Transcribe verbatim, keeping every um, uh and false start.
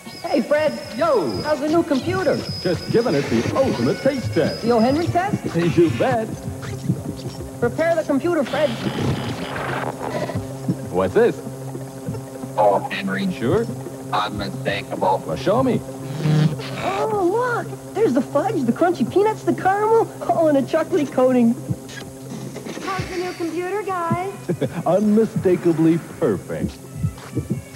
Hey, Fred. Yo! How's the new computer? Just giving it the ultimate taste test. The O. Henry test? You bet. Prepare the computer, Fred. What's this? Oh, Henry. Sure? Unmistakable. Well, show me. Oh, look. There's the fudge, the crunchy peanuts, the caramel, all in a chocolatey coating. How's the new computer, guys? Unmistakably perfect.